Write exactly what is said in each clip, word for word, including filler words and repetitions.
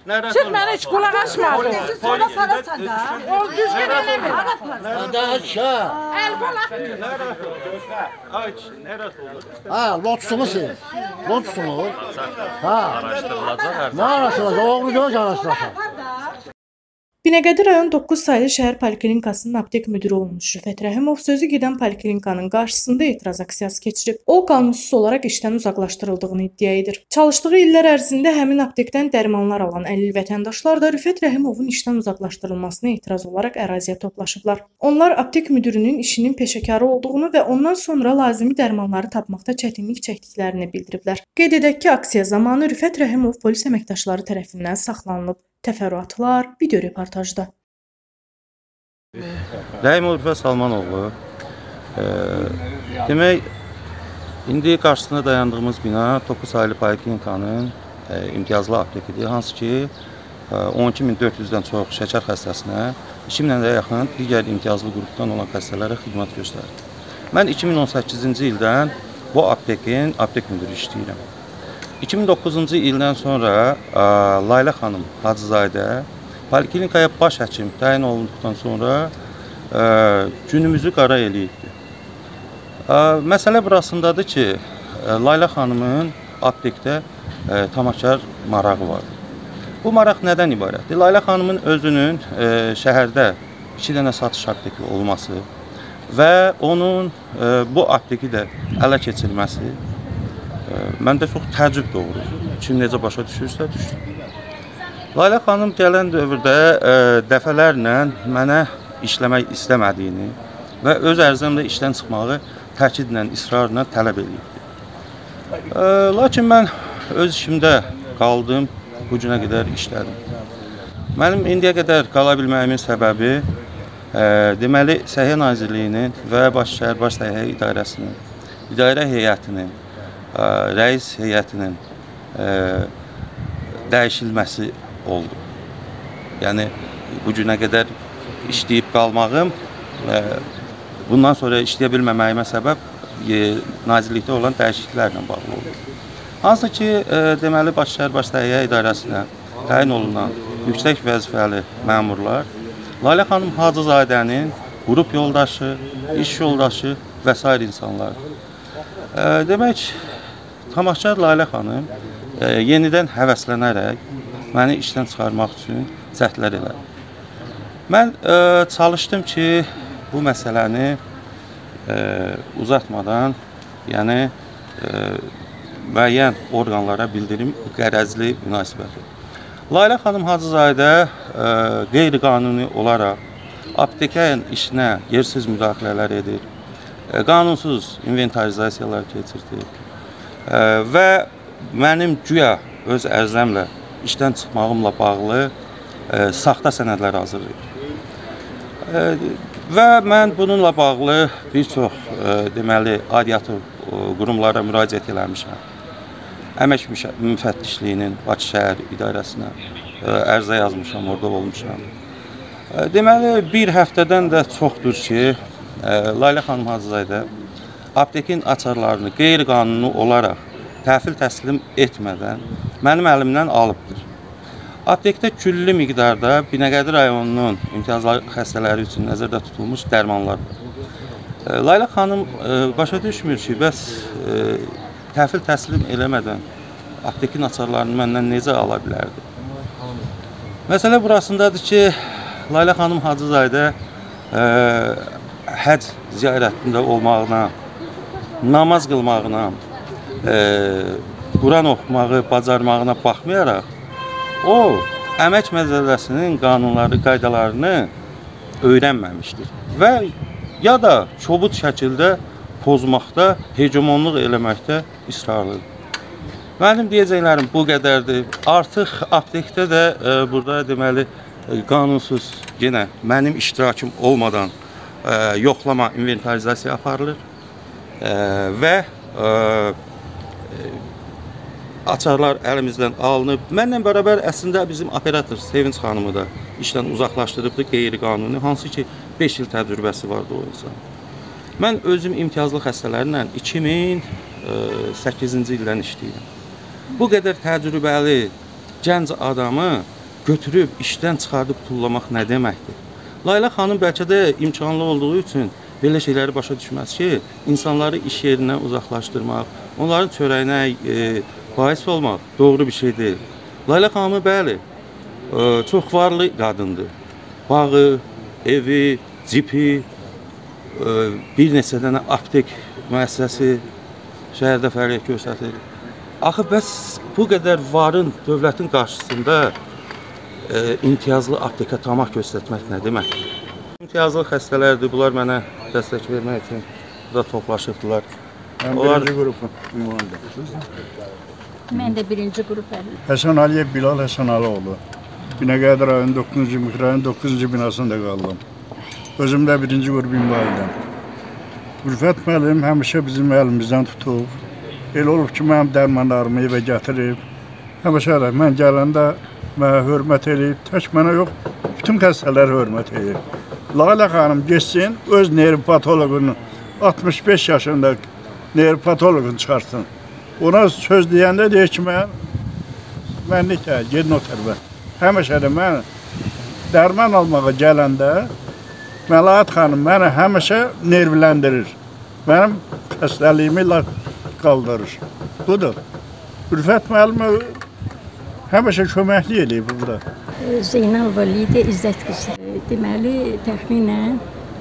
Siz mənə heç qulaq açmadınız. Sonra parasan da. O düzgün eləmir. Daha aşağı. El bol atmıyor. Ha, lotusunu sil. Lotusunu. Ha. Araşdırılacaq. Ne araştıracak? Oğlu göz araştıracak. Binəqədi rayon doqquz saylı şəhər poliklinikasının aptek müdiri olmuş Rüfət Rəhimov sözü gedən poliklinikanın qarşısında etiraz aksiyası keçirib. O, qanunsuz olaraq işdən uzaqlaşdırıldığını iddia edir. Çalışdığı illər ərzində həmin aptekdən dərmanlar alan əlil vətəndaşlar da Rüfət Rəhimovun işdən uzaqlaşdırılmasına etiraz olaraq əraziyə toplaşıblar. Onlar aptek müdirinin işinin peşəkarı olduğunu və ondan sonra lazımi dərmanları tapmaqda çətinlik çəkdiklərini bildiriblər. Qeyd edək ki, aksiya zamanı Rüfət Rəhimov polis əməkdaşları tərəfindən saxlanılıb. Təfərrüatlar video reportajda. Rəhimov Rüfət Salmanoğlu. E, demək, indi qarşısında dayandığımız bina doqquz saylı poliklinikanın e, imtiyazlı aptekidir. Hansı ki, e, on iki min dörd yüzdən çox şəkər xəstəsinə, iki minə yaxın digər imtiyazlı qrupdan olan xəstələrə xidmət göstərir. Mən iki min on səkkizinci ildən bu aptekin aptek müdürü işləyirəm. iki min doqquzuncu ildən sonra ə, Layla xanım Hacızadə poliklinikaya baş həkim təyin olunduqdan sonra ə, günümüzü qara eləyibdir. Məsələ burasındadır ki, ə, Layla xanımın aptekdə ə, tamakar marağı var. Bu maraq nədən ibarətdir? Layla xanımın özünün ə, şəhərdə iki dənə satış apteki olması və onun ə, bu apteki də ələ keçirməsi məndə çox təəccüb doğurur. Kim necə başa düşürsə düşsün. Layla xanım gələn dövrdə ə, dəfələrlə mənə işləmək istəmədiyini və öz ərzəmdə işdən çıxmağı təkidlə, israrla tələb edibdir. Ə, lakin mən öz işimdə qaldım, bu günə qədər işlədim. Mənim indiyə qədər qala bilməyimin səbəbi ə, deməli Səhiyyə Nazirliyinin və Baş şəhər Baş Səhiyyə İdarəsinin, idarə heyətinin, ə, rəis heyətinin ə, dəyişilməsi oldu. Yəni, bu günə qədər işləyib qalmağım, ə, bundan sonra işləyə bilməməyimə səbəb e, nazirlikdə olan dəyişikliklərlə bağlı olur. Hansı ki, e, deməli, Baş şəhər Baş Səhiyyə İdarəsinə təyin olunan yüksək vəzifəli məmurlar Layla xanım Hacızadənin qrup yoldaşı, iş yoldaşı və s. insanlardır. E, demək, tamakçar Layla xanım e, yenidən həvəslənərək məni işdən çıxarmaq üçün cəhdlər elədi. Mən e, çalışdım ki, bu məsələni e, uzatmadan, yəni e, müəyyən orqanlara bildirim qərəzli münasibəti. Layla xanım Hacızadə e, qeyri-qanuni olaraq aptekəyin işinə yersiz müdaxilələr edir, e, qanunsuz inventarizasiyalar keçirdi e, və mənim güya öz ərzəmlə işdən çıxmağımla bağlı e, saxta sənədlər hazırlayır. E, və mən bununla bağlı bir çox e, deməli aidiyyatı qurumlara müraciət eləmişəm. Əmək müfəttişliyinin Bakı şəhər idarəsinə e, ərizə yazmışam, orada olmuşam. E, deməli, bir həftədən də çoxdur ki, e, Layla xanım Hacızadə aptekin açarlarını qeyri-qanuni olaraq təhvil təslim etmədən mənim əlimdən alıbdır. Aptekdə külli miqdarda Binəqədi rayonunun imtiyazlı xəstələri üçün nəzərdə tutulmuş dərmanlar var. E, Layla xanım e, başa düşmür ki, bəs e, təhvil təslim eləmədən aptekin açarlarını məndən necə ala bilərdi? Məsələ burasındadır ki, Layla xanım Hacızadə e, həc ziyarətində olmağına, namaz qılmağına, e, Quran oxumağı bacarmağına baxmayaraq, o, əmək məcəlləsinin qanunları, qaydalarını öyrənməmişdir və ya da kobud şəkildə pozmaqda, hegemonluq eləməkdə israrlıdır. Mənim deyəcəklərim bu qədərdir. Artıq aptekdə də e, burada deməli e, qanunsuz yenə mənim iştirakım olmadan e, yoxlama, inventarizasiya aparılır e, və e, açarlar əlimizdən alınıb. Mənlə bərabər əslində bizim operator Sevinç xanımı da işdən uzaqlaşdırıbdır qeyri-qanuni, hansı ki beş il təcrübəsi vardı o insan. Mən özüm imtiyazlı xəstələrlə iki min səkkizinci ildən işləyirəm. Bu qədər təcrübəli gənc adamı götürüb işdən çıxardıb pullamaq nə deməkdir? Layla xanım bəlkə də imkanlı olduğu üçün belə şeyləri başa düşməz ki, insanları iş yerindən uzaqlaşdırmaq, onların çörəyinə e, bais olmaq doğru bir şey deyil. Layla xanımı bəli, e, çox varlı qadındır. Bağı, evi, cipi, e, bir neçə dənə aptek müəssisəsi şəhərdə fəaliyyət göstərir. Axı bəs bu qədər varın dövlətin qarşısında e, imtiyazlı apteka tamaq göstərmək nə deməkdir? İmtiyazlı xəstələrdir, bunlar mənə dəstək vermək üçün burada toplaşıbdılar. Mən Onlar... birinci qrupum ünvanında. Mən də birinci qrup əlim. Həsən Aliyev Bilal Həsənalıoğlu. Binəqədi rayon doqquzuncu mikrorayon doqquzuncu binasında qaldım. Özüm də birinci qrup ünvanıydım. Ülfət müəllim həmişə bizim əlimizdən tutub. Elə olub ki, mənim dərmanlarımı evə gətirib. Həmişə də mən gələndə mənə hörmət edib, tək mənə yox, bütün xəstələrə hörmət edib. Layla xanım geçsin, öz nevropatoloqunu, altmış beş yaşında nevropatoloqunu çıxarsın. Ona söz deyəndə deyir ki, mən, mənlik deyil, gedin o tərəfə. Həmişə də mən dərman almağa gələndə, Məlahət xanım məni həmişə nervləndirir. Mənim xəstəliyimi qaldırır. Budur. Ülfət müəllimə həmişə köməkli edib burada. Zeynal Valide İzzət qızı. Deməli, təxminən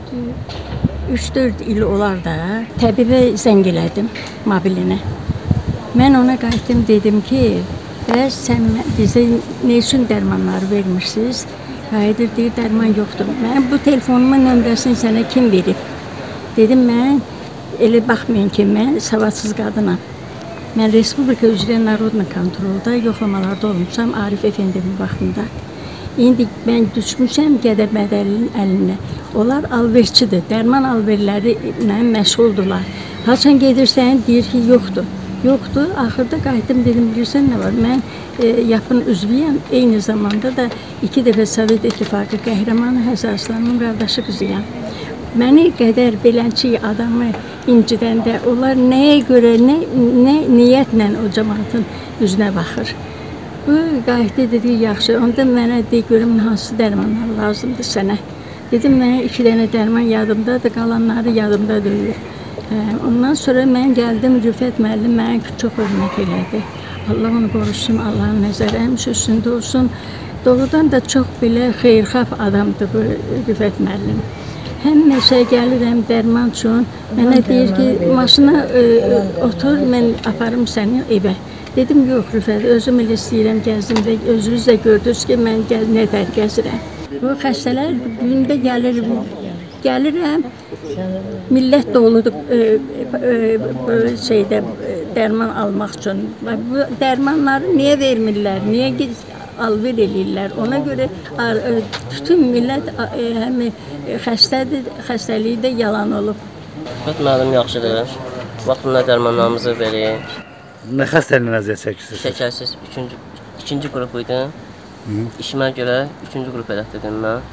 üç dörd il olar da təbibə zəng elədim mobilinə. Mən ona qayıtdım, dedim ki, bəs sən bizə nə üçün dərmanları vermirsiniz? Hayır, deyir, dərman yoxdur. Mən bu telefonumun nömrəsini sənə kim verib? Dedim, mən elə baxmayın ki, mən savadsız qadınam. Mən Respublika üzrə Narodna kontrolda yoxlamalarda olmuşam Arif Efendimin vaxtında. İndi mən düşmüşəm Gədəbədəlinin əlinə. Onlar alverçidir, dərman alverləri ilə məşğuldurlar. Haçan gedirsən, deyir ki, yoxdur. Yoxdur, axırda qayıtdım, dedim, bilirsən nə var? Mən e, yapın üzvüyəm, eyni zamanda da iki dəfə Sovet İttifaqı qəhrəmanı Həsən Aslanın qardaşı qızıyam. Məni qədər beləncik adamı incitəndə, onlar nəyə görə, nə, nə niyyətlə o cəmaatın üzünə baxır. Bu qayıtdı, dedi, yaxşı, onda mənə de, görüm, hansı dərmanlar lazımdır sənə. Dedim, mənə iki dənə dərman yadımdadır, qalanları yadımda deyil. Ondan sonra mən gəldim, Rüfət müəllim mənə çox hörmət elədi. Allah onu qorusun, Allahın nəzəri həmişə üstündə olsun. Doğrudan da çox belə xeyirxah adamdır bu Rüfət müəllim. Həmişə gəlirəm dərman üçün, mənə deyir ki, maşına e, otur, mən aparım səni evə. Dedim, yox Rüfət, özüm elə istəyirəm gəzdim də, özünüz də gördünüz ki, mən gəz, nədər gəzirəm. Bu xəstələr gündə gəlir, gəlirəm, millət doludur e, e, e, şeydə, e, dərman almaq üçün. Bu dərmanları niyə vermirlər, niyə alver eləyirlər? Ona görə e, bütün millət e, həm xəstədir, xəstəliyi də yalan olub. Rüfət müəllim yaxşıdır, vaxtında dərmanlarımızı verir. Nə xəstəliyin əziyyət çəkisiz? Şəkərsiz üçüncü, ikinci qrup idi. İşimə görə üçüncü qrup elətdirdim mən.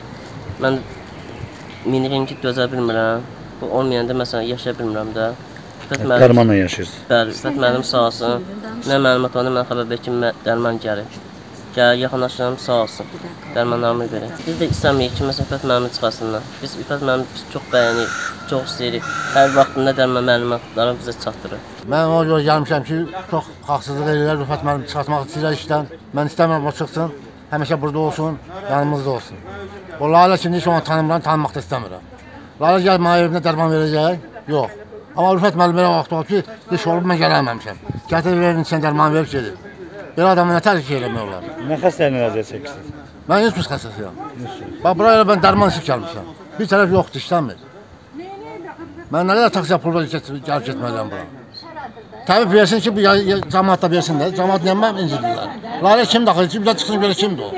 Mən minirim ki, dözə bilmirəm. Bu olmayanda məsələn yaşaya bilmirəm də. Dərmanla yaşayırsınız? Bəli, Rüfət müəllim sağ olsun. Nə məlumat oldu, mən xəbər verir ki, dərman gəlir. Gəl, yaxınlaşıram, sağ olsun. Dərmanlarımı verir. Biz də istəmirik ki, məsələn, Rüfət müəllimi çıxasınlar. Biz Rüfət müəllimi çox bəyənirik, çox istəyirik. Hər vaxtında dərman məlumatları bizə çatdırır. Mən ona görə gəlmişəm ki, çox haqsızlıq edirlər, Rüfət müəllimi çıxartmaq istəyirlər işdən. Mən istəmirəm o çıxsın, həmişə burada olsun, yanımızda olsun. O Layla şimdi şu an tanımıram, tanımaq da istəmirəm. Layla gəl mənə evimdə dərman verəcək, yox. Amma Rüfət müəllim elə vaxt olub ki, iş olub mən gəlməmişəm. Gətir verin içən dərman verib gedir. Belə adamı nə tərk eləmək olar? Nə xəstəliyin əziyyət çəkirsiniz? Mən heç bir xəstəsiyəm. Bax, buraya mən dərman içib gəlmişəm. Bir tərəf yoxdur, işləmir. Mən nə qədər taksiyə pulda gəlib getməliyəm bura. Təbii versin ki, bu cəmaat da versin də. Cəmaat deyəməm, incidirlər. Layla kim daxil, bir də çıxsın görə kimdir o?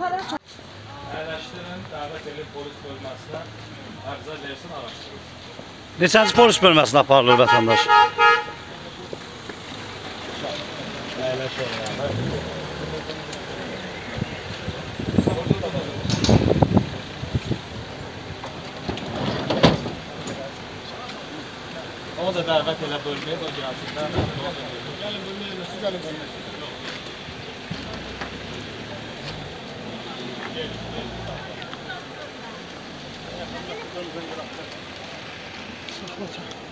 Neçənci polis bölməsinə aparılır vətəndaş? O da dəvət elə bölməyə, o gəlsin. Gəlin bölməyə, gəlin bölməyə. Saxla.